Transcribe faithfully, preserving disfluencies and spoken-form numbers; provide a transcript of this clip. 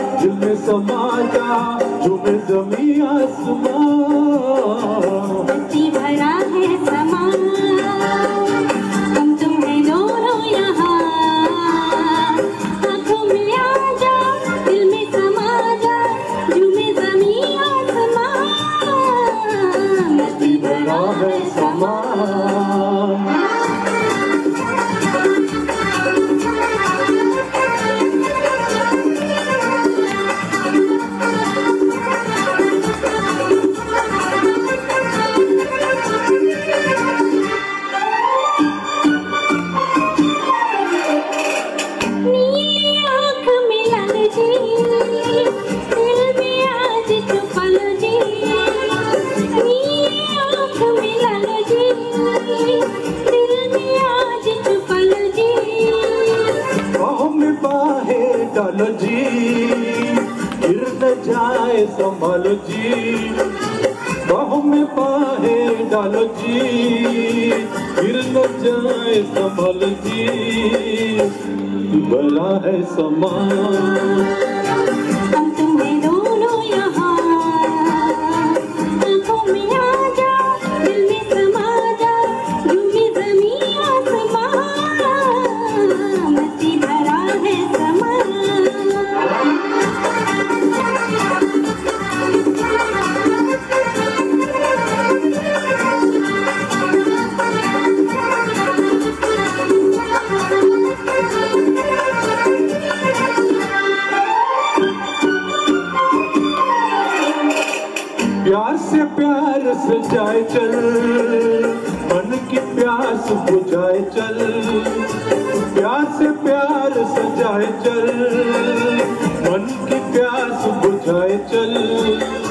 दिल में समा जा, झूमे ज़मीं आसमां। मस्ती भरा है समा, हम तुम है दोनों यहाँ। आँखों में आ जा, दिल में समा जा, झूमे ज़मीं आसमां। मस्ती भरा है समा। डालो जी, गिर न जाए संभालो जी, बाहों में बाहें डालो जी, गिर न जाए संभालो जी। भला है समा, हम तुम्हें दोनों यहाँ। आँखों में आ जा, दिल में समा जा, झूमे ज़मीं आसमां। मस्ती भरा है समा। प्यार से प्यार सजाए चल, मन की प्यास बुझाए चल। प्यार से प्यार सजाए चल, मन की प्यास बुझाए चल।